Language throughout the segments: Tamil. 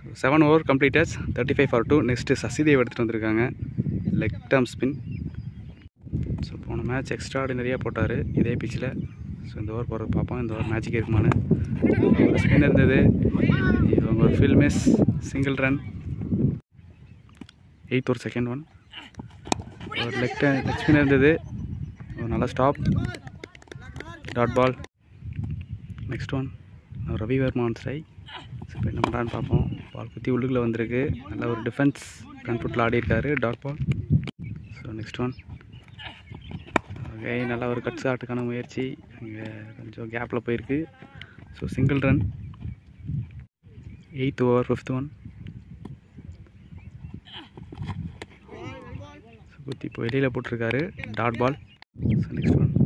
7 over completed 35 for 2. Next Sasidev எடுத்துட்டு வந்திருக்காங்க லெக் டர்ம் ஸ்பின். ஸோ போன மேட்ச் எக்ஸ்ட்ராடினரியாக போட்டார் இதே பிச்சில். ஸோ இந்த ஓவர் போகிறது பார்ப்போம், இந்த ஓவர் மேட்சுக்கு இருக்குமான்னு. ஒரு ஸ்பின் இருந்தது, இவங்க ஒரு field miss, single run. 8th over second one. ஒரு லெக் ஸ்பின் இருந்தது, ஒரு நல்ல stop, dot ball. Next one Ravi Varma on strike. So இப்போ என்ன பண்ணுறான்னு பார்ப்போம். பால் குத்தி உள்ளுக்குள்ளே வந்திருக்கு, நல்ல ஒரு டிஃபென்ஸ் ஃப்ரண்ட் ஃபுட்டில் ஆடி இருக்காரு, dot ball. So next one okay, நல்லா ஒரு கட் ஷாட்டுக்கான முயற்சி, அங்கே கொஞ்சம் கேப்பில் போயிருக்கு. So single run. 8th over 5th one. So குத்தி இப்போ வெளியில் போட்டிருக்காரு, dot ball. So next one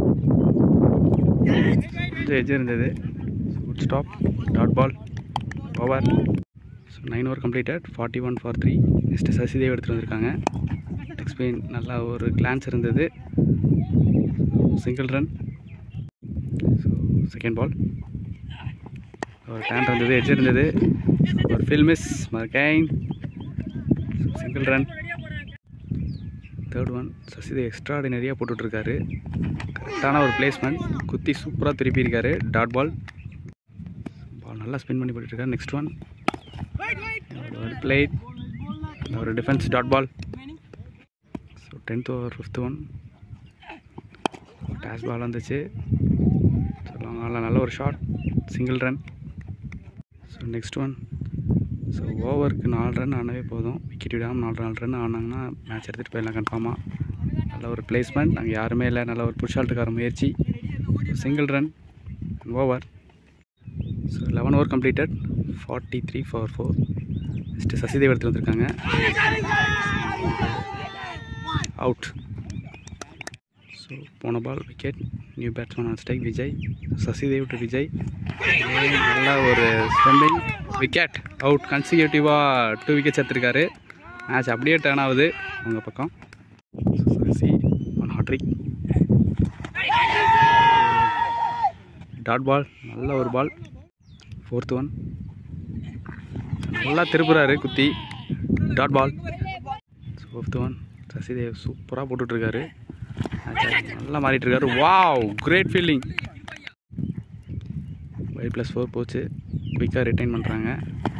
கொஞ்சம் எஜ் இருந்தது, so good stop, dot ball, over. So 9 over completed 41 for 3. Next Sasidev எடுத்துகிட்டு வந்திருக்காங்க. எக்ஸ்பிளைன் நல்லா ஒரு கிளான்ஸ் இருந்தது, single run. So second ball ஒரு டேன் இருந்தது, எட்ஜ் இருந்தது, ஒரு ஃபீல் மிஸ், மர்கைன், single run. Third one Sasidev எக்ஸ்ட்ராடினரியாக போட்டுட்ருக்காரு, கரெக்டான ஒரு பிளேஸ்மெண்ட், குத்தி சூப்பராக திருப்பியிருக்காரு, டாட் பால். பால் நல்லா ஸ்பின் பண்ணி போட்டுருக்காரு. நெக்ஸ்ட் ஒன் ஒரு பிளேட், ஒரு defence, dot ball. So 10th over 5th one. Dash ball வந்துச்சு, சொல்லுவாங்க நல்ல ஒரு shot, single run. So next one so ஓவருக்கு 4 ரன் ஆனவே போதும், விக்கெட் விடாமல் 4 ரன் ஆனாங்கன்னா மேட்ச் எடுத்துகிட்டு போயிடலாம் கன்ஃபார்மாக. நல்ல ஒரு பிளேஸ்மெண்ட், அங்கே யாருமே இல்லை, நல்ல ஒரு புஷால்ட்டுக்கார முயற்சி, single run, over. So 11 over completed 43 for 4. Next Sasidev எடுத்துகிட்டு வந்திருக்காங்க, அவுட். ஸோ போன ball wicket, new batsman on strike Vijay. Sasidev to Vijay, நல்லா ஒரு ஸ்டம்பிங், விக்கெட், அவுட். கன்சிக்யூட்டிவாக 2 wickets எடுத்திருக்காரு. மேட்ச் அப்படியே டர்ன் ஆகுது அவங்க பக்கம். Sasi one hattrick, dot ball, நல்ல ஒரு பால். 4th one நல்லா திருப்புறாரு குத்தி, dot ball. 5th one Sasidev சூப்பராக போட்டுட்ருக்காரு, நல்லா மாறிட்டுருக்காரு. Wow, great fielding. 5+4 போச்சு, குயிக்காக ரிட்டைன் பண்ணுறாங்க.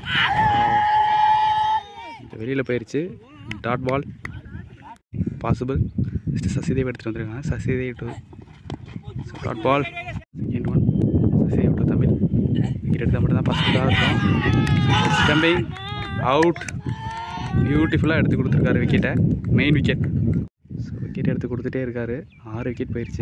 வெளியில் போயிடுச்சு, dot ball, possible. Next Sasidev எடுத்துகிட்டு வந்துருக்காங்க, Sasidev to dot ball. Second one Sasidev to Tamil, wicket எடுத்தால் மட்டும் தான் பாசிபிளாக இருக்கும். Stumping, out. பியூட்டிஃபுல்லாக எடுத்து கொடுத்துருக்காரு விக்கெட்டை, மெயின் விக்கெட். ஸோ விக்கெட் எடுத்து கொடுத்துட்டே இருக்காரு, 6 wicket போயிடுச்சு.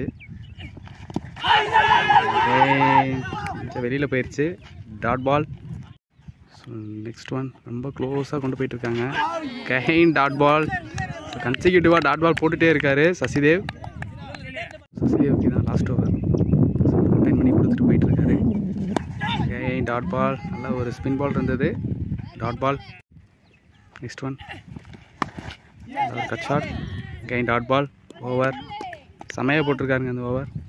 வெளியில் போயிடுச்சு, dot ball. So next one ரொம்ப க்ளோஸாக கொண்டு போயிட்டுருக்காங்க, கெயின், டாட் பால். ஸோ கன்சிக்யூட்டிவாக டாட் பால் போட்டுகிட்டே இருக்காரு சசிதேவ். சசிதேவுக்கு தான் லாஸ்ட் ஓவர், ஸோ ரிட்டைன் பண்ணி கொடுத்துட்டு போயிட்டுருக்காரு. கெயின், டாட் பால், நல்லா ஒரு ஸ்பின் பால் இருந்தது, dot ball. Next one cut shot, again, dot ball, over. செமையாக போட்டிருக்காருங்க அந்த ஓவர்.